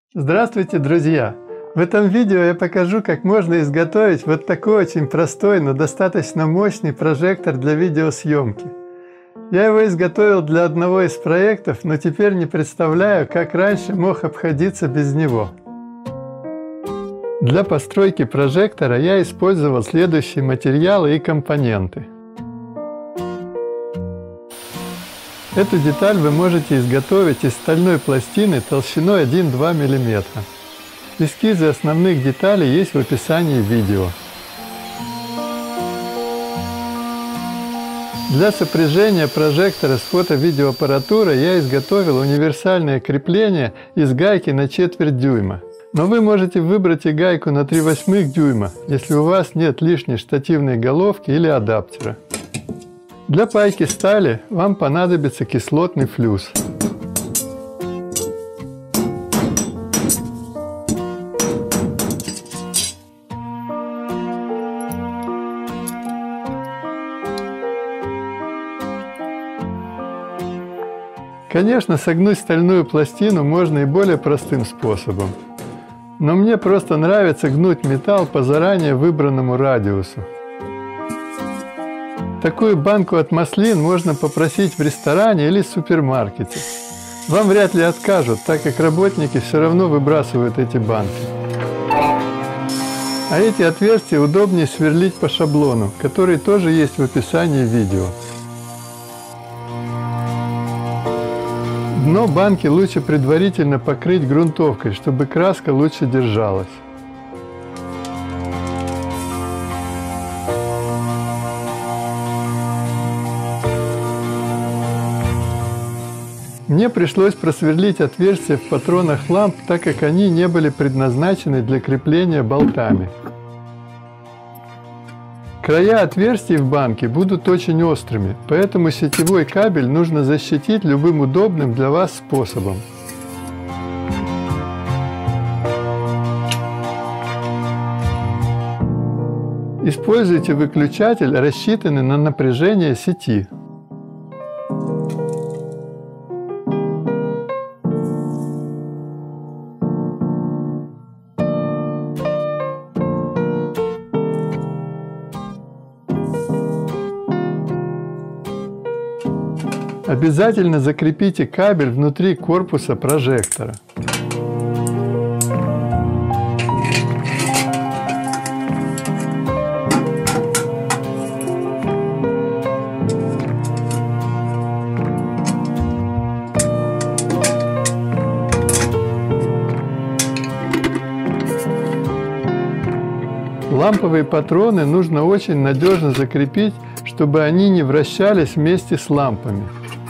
Здравствуйте, друзья! В этом видео я покажу, как можно изготовить вот такой очень простой, но достаточно мощный прожектор для видеосъемки. Я его изготовил для одного из проектов, но теперь не представляю, как раньше мог обходиться без него. Для постройки прожектора я использовал следующие материалы и компоненты. Эту деталь вы можете изготовить из стальной пластины толщиной 1-2 мм. Эскизы основных деталей есть в описании видео. Для сопряжения прожектора с фото-видеоаппаратурой я изготовил универсальное крепление из гайки на 1/4 дюйма. Но вы можете выбрать и гайку на 3/8 дюйма, если у вас нет лишней штативной головки или адаптера. Для пайки стали вам понадобится кислотный флюс. Конечно, согнуть стальную пластину можно и более простым способом. Но мне просто нравится гнуть металл по заранее выбранному радиусу. Такую банку от маслин можно попросить в ресторане или супермаркете. Вам вряд ли откажут, так как работники все равно выбрасывают эти банки. А эти отверстия удобнее сверлить по шаблону, который тоже есть в описании видео. Дно банки лучше предварительно покрыть грунтовкой, чтобы краска лучше держалась. Мне пришлось просверлить отверстия в патронах ламп, так как они не были предназначены для крепления болтами. Края отверстий в банке будут очень острыми, поэтому сетевой кабель нужно защитить любым удобным для вас способом. Используйте выключатель, рассчитанный на напряжение сети. Обязательно закрепите кабель внутри корпуса прожектора. Ламповые патроны нужно очень надежно закрепить, чтобы они не вращались вместе с лампами.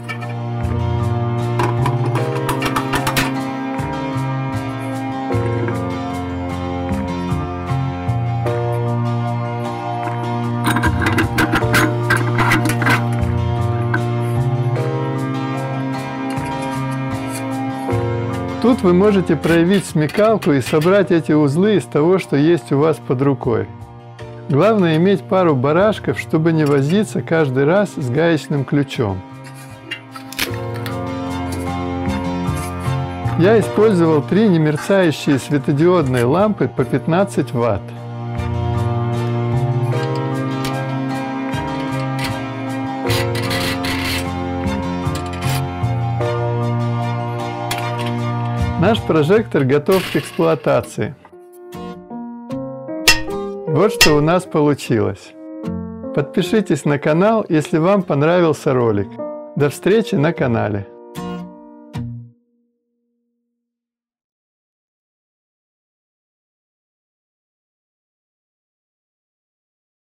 Тут вы можете проявить смекалку и собрать эти узлы из того, что есть у вас под рукой. Главное иметь пару барашков, чтобы не возиться каждый раз с гаечным ключом. Я использовал 3 немерцающие светодиодные лампы по 15 Вт. Наш прожектор готов к эксплуатации. Вот что у нас получилось. Подпишитесь на канал, если вам понравился ролик. До встречи на канале.